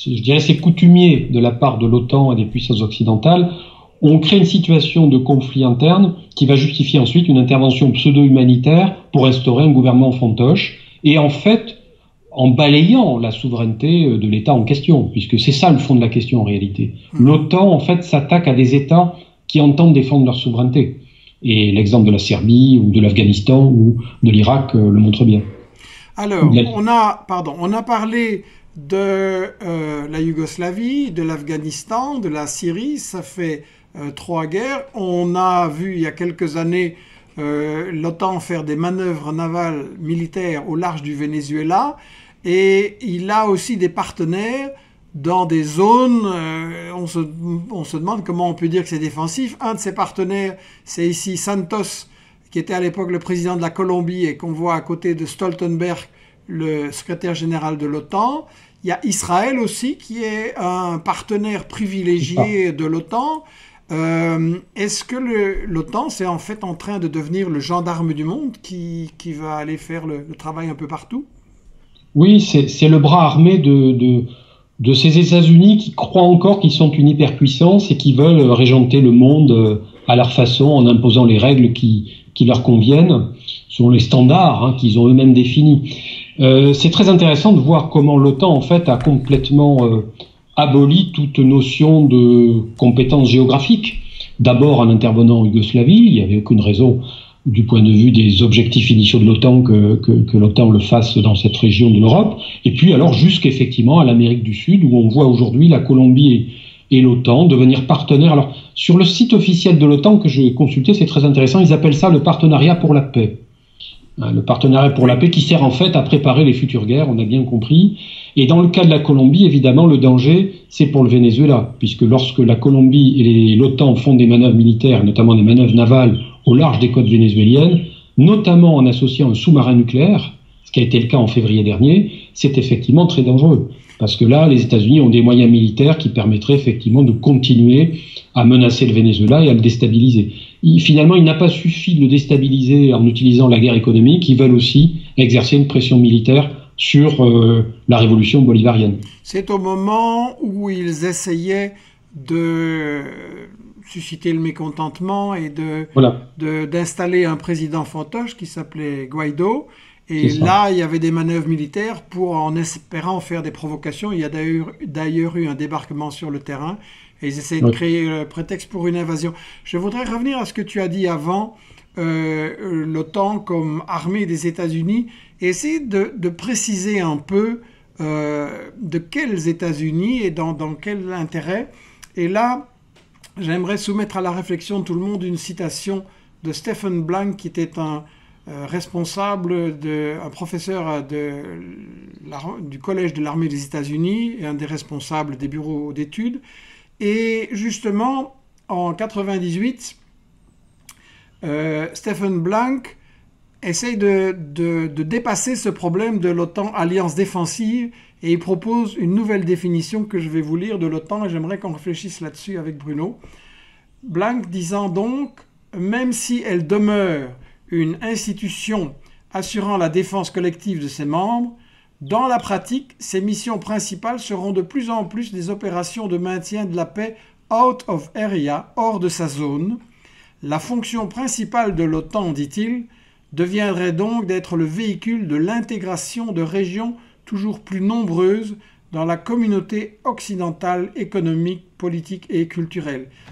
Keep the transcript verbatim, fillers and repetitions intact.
je dirais, c'est coutumier de la part de l'OTAN et des puissances occidentales, on crée une situation de conflit interne qui va justifier ensuite une intervention pseudo-humanitaire pour instaurer un gouvernement fantoche, et en fait, en balayant la souveraineté de l'État en question, puisque c'est ça le fond de la question en réalité. Mmh. L'OTAN, en fait, s'attaque à des États qui entendent défendre leur souveraineté. Et l'exemple de la Serbie, ou de l'Afghanistan, ou de l'Irak euh, le montre bien. Alors, on a, pardon, on a parlé de euh, la Yougoslavie, de l'Afghanistan, de la Syrie, ça fait euh, trois guerres. On a vu il y a quelques années euh, l'OTAN faire des manœuvres navales militaires au large du Venezuela, et il a aussi des partenaires dans des zones, euh, on, se, on se demande comment on peut dire que c'est défensif. Un de ses partenaires, c'est ici Santos, qui était à l'époque le président de la Colombie et qu'on voit à côté de Stoltenberg, le secrétaire général de l'OTAN. Il y a Israël aussi, qui est un partenaire privilégié de l'OTAN. Euh, Est-ce que l'OTAN, c'est en fait en train de devenir le gendarme du monde qui, qui va aller faire le, le travail un peu partout? Oui, c'est le bras armé de... de... de ces États-Unis qui croient encore qu'ils sont une hyperpuissance et qui veulent régenter le monde à leur façon en imposant les règles qui, qui leur conviennent, selon les standards hein, qu'ils ont eux-mêmes définis. Euh, c'est très intéressant de voir comment l'OTAN en fait a complètement euh, aboli toute notion de compétence géographique. D'abord en intervenant en Yougoslavie, il n'y avait aucune raison du point de vue des objectifs initiaux de l'OTAN que, que, que l'OTAN le fasse dans cette région de l'Europe, et puis alors jusqu'effectivement à l'Amérique du Sud, où on voit aujourd'hui la Colombie et, et l'OTAN devenir partenaires. Alors, sur le site officiel de l'OTAN que j'ai consulté, c'est très intéressant, ils appellent ça le partenariat pour la paix. Le partenariat pour la paix qui sert en fait à préparer les futures guerres, on a bien compris. Et dans le cas de la Colombie, évidemment, le danger, c'est pour le Venezuela, puisque lorsque la Colombie et l'OTAN font des manœuvres militaires, notamment des manœuvres navales au large des côtes vénézuéliennes, notamment en associant un sous-marin nucléaire, ce qui a été le cas en février dernier, c'est effectivement très dangereux. Parce que là, les États-Unis ont des moyens militaires qui permettraient effectivement de continuer à menacer le Venezuela et à le déstabiliser. Il, finalement, il n'a pas suffi de le déstabiliser en utilisant la guerre économique, ils veulent aussi exercer une pression militaire sur euh, la révolution bolivarienne. C'est au moment où ils essayaient de susciter le mécontentement et de, voilà. de, d'installer un président fantoche qui s'appelait Guaido. Et là, il y avait des manœuvres militaires pour, en espérant faire des provocations. Il y a d'ailleurs eu un débarquement sur le terrain et ils essayaient oui. de créer le prétexte pour une invasion. Je voudrais revenir à ce que tu as dit avant, euh, l'OTAN comme armée des États-Unis, et essayer de, de préciser un peu euh, de quels États-Unis et dans, dans quel intérêt. Et là, j'aimerais soumettre à la réflexion de tout le monde une citation de Stephen Blank, qui était un Euh, responsable, de, un professeur de, la, du Collège de l'armée des États-Unis et un des responsables des bureaux d'études. Et justement, en quatre-vingt-dix-huit, euh, Stephen Blank essaye de, de, de dépasser ce problème de l'OTAN alliance défensive et il propose une nouvelle définition que je vais vous lire de l'OTAN et j'aimerais qu'on réfléchisse là-dessus avec Bruno. Blank disant donc, même si elle demeure une institution assurant la défense collective de ses membres, dans la pratique, ses missions principales seront de plus en plus des opérations de maintien de la paix out of area, hors de sa zone. La fonction principale de l'OTAN, dit-il, deviendrait donc d'être le véhicule de l'intégration de régions toujours plus nombreuses dans la communauté occidentale économique, politique et culturelle.